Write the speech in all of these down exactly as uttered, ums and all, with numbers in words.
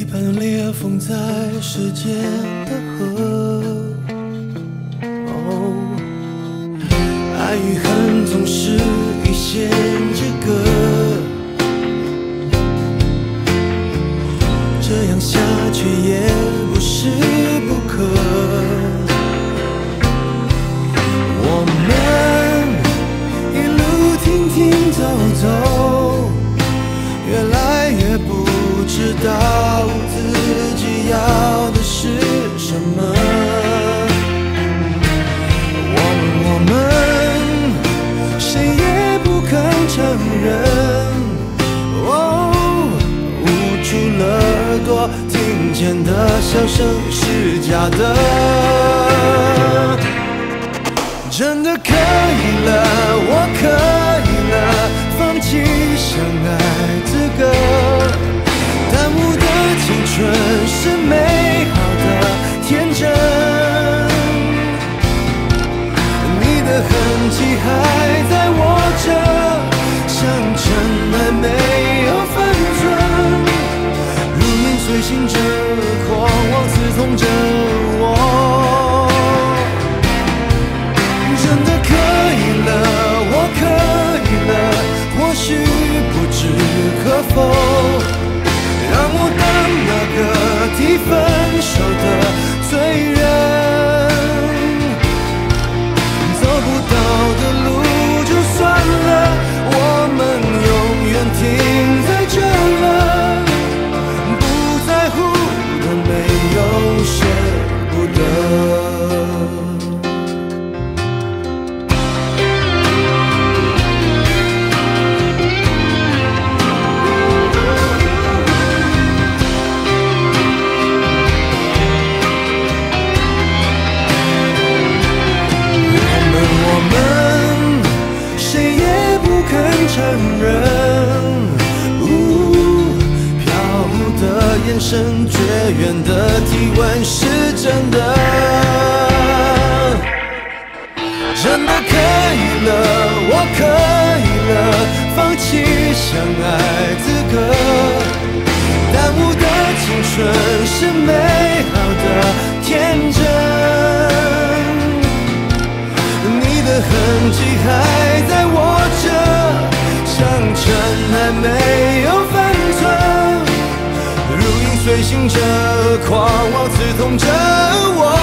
一般裂缝在时间的河。哦，爱与恨总是一线之隔，这样下去也不是不可。我们一路停停走走，越来越不知道自己要的是什么。我们我们谁也不肯承认，哦，捂住了耳朵，听见的笑声是假的。真的可以了，我可以了，放弃相爱资格。耽误的青春是美好的天真，你的痕迹还在握着，像尘埃没有分寸，如影随形着，狂妄刺痛着我。真的可以了，我可以了，或许不置可否，让我当那个提分手的罪人。走不到的路就算了，我们永远停在这了，不在乎的没有舍不得。承认，呜，飘忽的眼神，绝缘的体温是真的，真的可以了，我可以了，放弃相爱资格。耽误的青春是美好的天真，你的痕迹还在握着，像尘埃没有分寸，如影随形着，狂妄刺痛着我。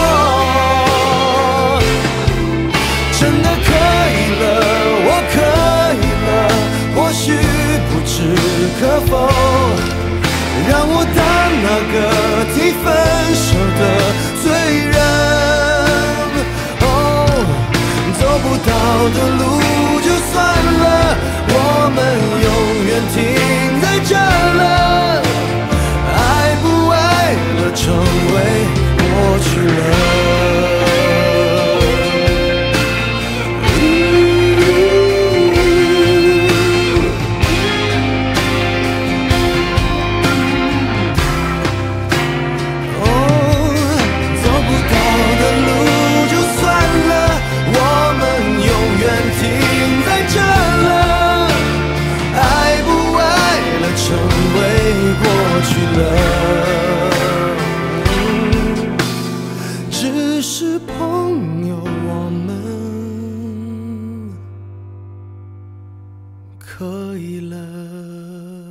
真的可以了，我可以了，或许不置可否，让我当那个提分手的罪人。哦，走不到的路就算了，我们永远停在这了，爱不爱了，成为过去了。只是朋友，我们可以了。